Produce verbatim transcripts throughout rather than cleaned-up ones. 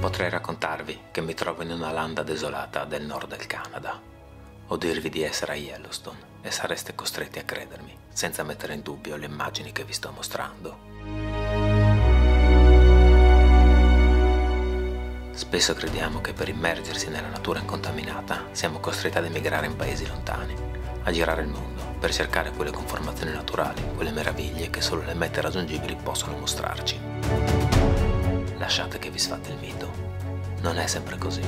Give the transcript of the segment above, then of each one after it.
Potrei raccontarvi che mi trovo in una landa desolata del nord del Canada, o dirvi di essere a Yellowstone e sareste costretti a credermi, senza mettere in dubbio le immagini che vi sto mostrando. Spesso crediamo che per immergersi nella natura incontaminata siamo costretti ad emigrare in paesi lontani, a girare il mondo per cercare quelle conformazioni naturali, quelle meraviglie che solo le mete raggiungibili possono mostrarci. Lasciate che vi sfatti il mito. Non è sempre così.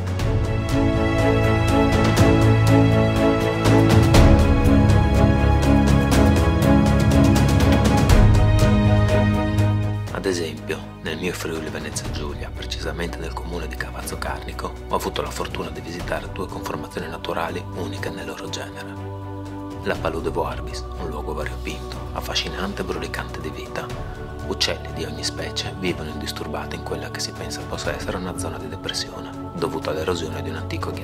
Ad esempio, nel mio Friuli Venezia Giulia, precisamente nel comune di Cavazzo Carnico, ho avuto la fortuna di visitare due conformazioni naturali uniche nel loro genere. La Palude Voarbis, un luogo variopinto, affascinante e brulicante di vita. Uccelli di ogni specie vivono indisturbati in quella che si pensa possa essere una zona di depressione, dovuta all'erosione di un antico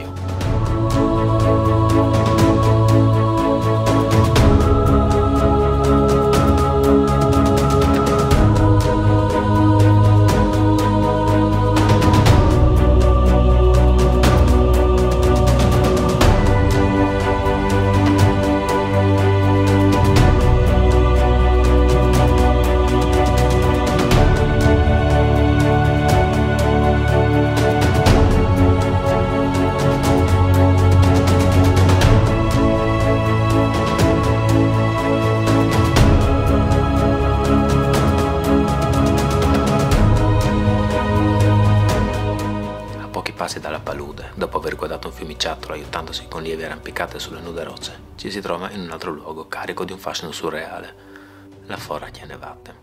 ghiacciaio. Passi dalla Palude, dopo aver guardato un fiumiciattolo aiutandosi con lievi arrampicate sulle nude rocce, ci si trova in un altro luogo carico di un fascino surreale, la Fora Chianevate.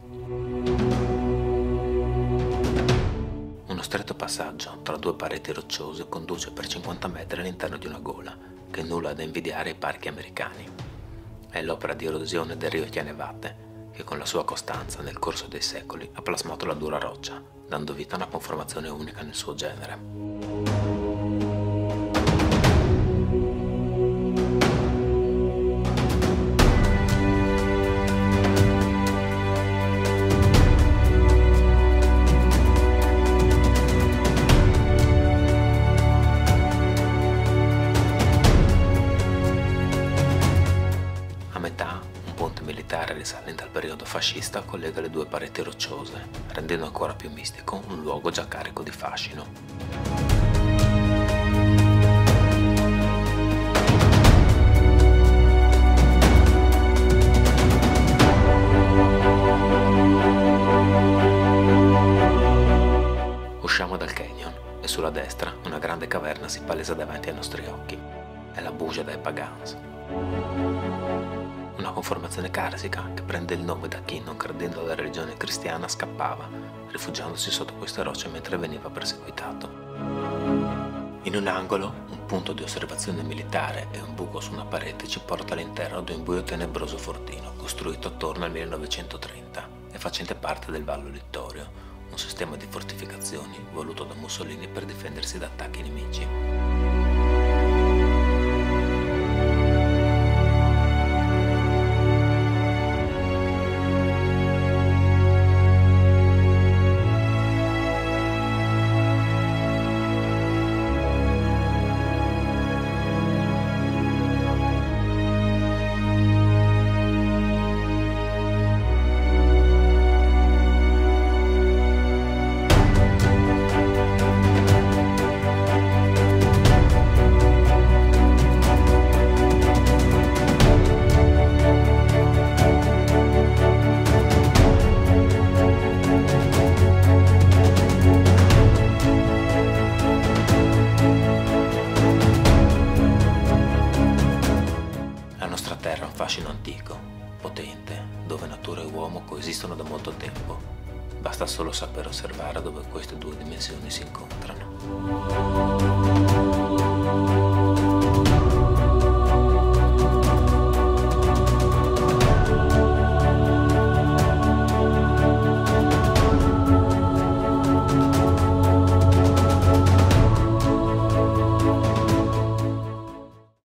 Uno stretto passaggio tra due pareti rocciose conduce per cinquanta metri all'interno di una gola che nulla ha da invidiare ai parchi americani. È l'opera di erosione del rio Chianevate che con la sua costanza nel corso dei secoli ha plasmato la dura roccia, dando vita a una conformazione unica nel suo genere. Risalente al periodo fascista collega le due pareti rocciose, rendendo ancora più mistico un luogo già carico di fascino. Usciamo dal canyon e sulla destra una grande caverna si palesa davanti ai nostri occhi. È la Bougie des Pagans. Una conformazione carsica che prende il nome da chi, non credendo alla religione cristiana, scappava, rifugiandosi sotto queste rocce mentre veniva perseguitato. In un angolo, un punto di osservazione militare e un buco su una parete ci porta all'interno di un buio tenebroso fortino, costruito attorno al millenovecentotrenta e facente parte del Vallo Littorio, un sistema di fortificazioni voluto da Mussolini per difendersi da attacchi nemici. Fascino antico, potente, dove natura e uomo coesistono da molto tempo. Basta solo saper osservare dove queste due dimensioni si incontrano.